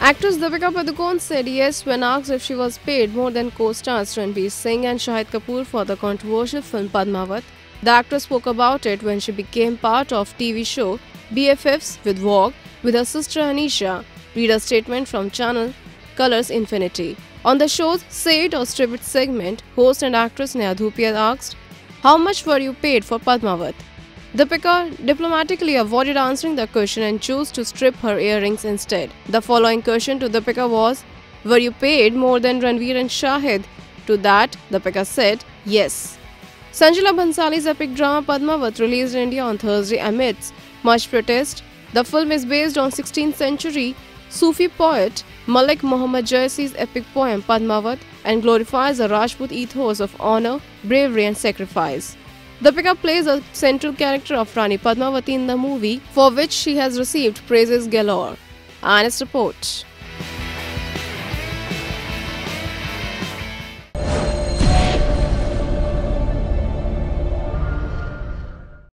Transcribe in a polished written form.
Actress Deepika Padukone said yes when asked if she was paid more than co-stars Ranveer Singh and Shahid Kapoor for the controversial film Padmaavat. The actress spoke about it when she became part of TV show BFFs with Vogue with her sister Anisha. Read a statement from channel Colors Infinity. On the show's Say It or Strip It segment, host and actress Neha Dhupia asked, "How much were you paid for Padmaavat?" Deepika diplomatically avoided answering the question and chose to strip her earrings instead. The following question to Deepika was, "Were you paid more than Ranveer and Shahid?" To that, Deepika said, "Yes." Sanjay Leela Bhansali's epic drama Padmaavat released in India on Thursday amidst much protest. The film is based on 16th century Sufi poet Malik Muhammad Jaisi's epic poem Padmaavat and glorifies the Rajput ethos of honor, bravery and sacrifice. Deepika plays a central character of Rani Padmavati in the movie, for which she has received praises galore. And its report.